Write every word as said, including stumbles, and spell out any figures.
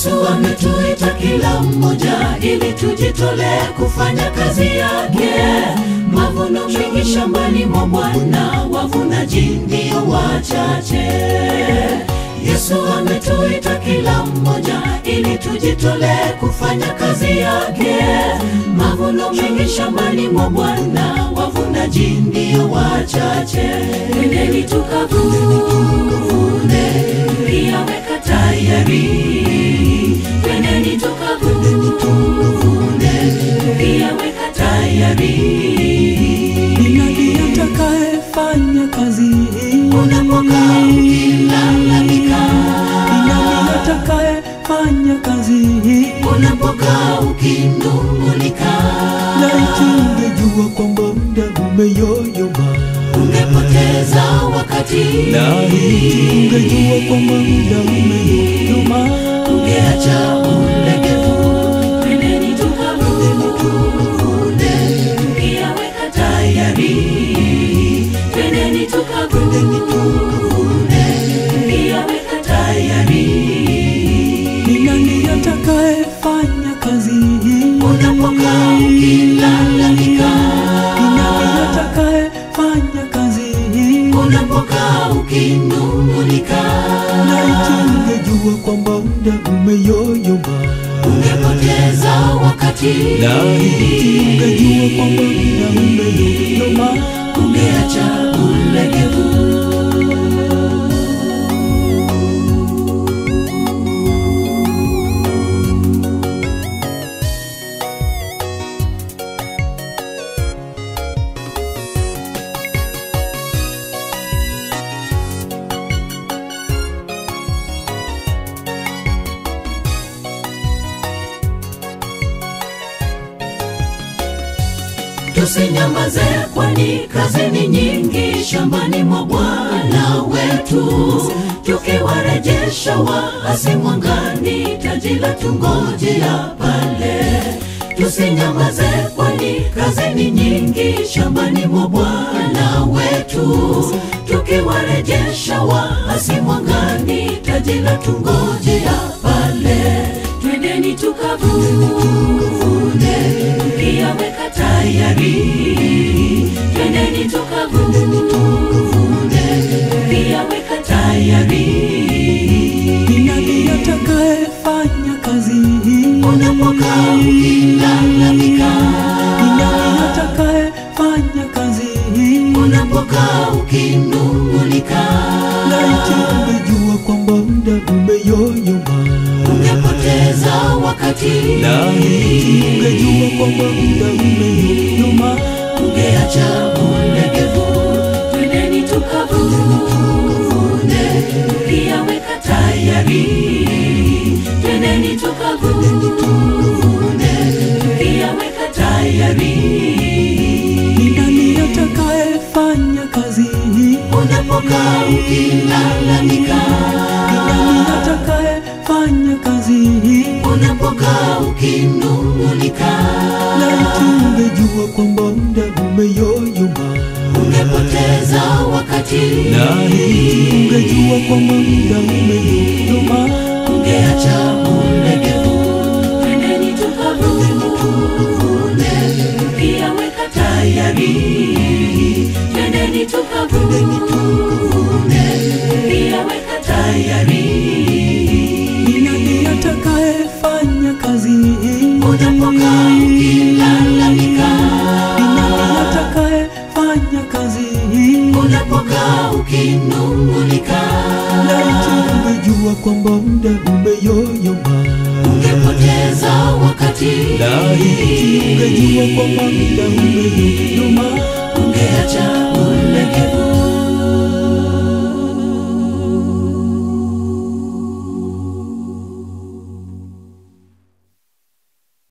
Yesu ametuita kila mmoja ili tujitolee kufanya kazi yake. Mavuno mengi shambani mwa Bwana, wavunaji ndio wachache. Yesu ametuita kila mmoja ili tujitolee kufanya kazi yake. Mavuno mengi shambani mwa Bwana, wavunaji ndio wachache. Twendeni tukavune, pia weka tayari. Twendeni tukavune, pia weka tayari. Ni nani atakayefanya kazi hii? Unapokaa ukilalamika, Ni nani atakayefanya kazi hii? unapokaa ukinung'unika, Laiti ungejua kwamba muda umeyoyoma, ungepoteza wakati. Laiti ungejua kwamba muda umeyoyoma, ungeacha ulegevu. Twendeni tukavune, pia weka tayari. Twendeni tukavune, pia weka tayari. Ni nani atakayefanya kazi hii? Unapokaa ukilalamika, Ni nani atakayefanya kazi hii? unapokaa ukinung'unika, Laiti ungejua kwamba muda umeyoyoma, ungepoteza wakati. Laiti ungejua kwamba muda umeyoyoma, ungeacha ulegevu. Tusinyamaze, kwani kazi ni nyingi shambani mwa Bwana wetu. Tukiwarejesha waasi mwangani, taji la tungojea pale. Tusinyamaze, kwani kazi ni nyingi shambani mwa Bwana wetu. Tukiwarejesha waasi mwangani, taji la tungojea pale. Twendeni tukavune, pia weka tayari. Twendeni tukavune, pia weka tayari. Ni nani atakayefanya kazi hii? Unapokaa ukilalamika, Ni nani atakayefanya kazi hii? unapokaa ukinung'unika, Laiti ungejua kwamba muda umeyoyoma, ungepoteza wakati. Laiti ungejua kwamba muda umeyoyoma, ungeacha ulegevu. Twendeni tukavune, pia weka tayari. Twendeni tukavune, pia weka tayari. Ni nani atakayefanya kazi hii? Unapokaa ukilalamika, Ni nani atakayefanya kazi hii? unapokaa ukinung'unika, Laiti ungejua kwamba muda umeyoyoma, ungepoteza wakati. Laiti ungejua kwamba muda umeyoyoma, ungeacha ulegevu. Twendeni tukavune, pia weka tayari. Twendeni tukavune, pia weka tayari. Ni nani atakayefanya kazi hii? Unapokaa ukilalamika, Ni nani atakayefanya kazi hii? unapokaa ukinung'unika, Laiti ungejua kwamba muda umeyoyoma, ungepoteza wakati. Laiti ungejua kwamba muda umeyoyoma, ungeacha ulegevu.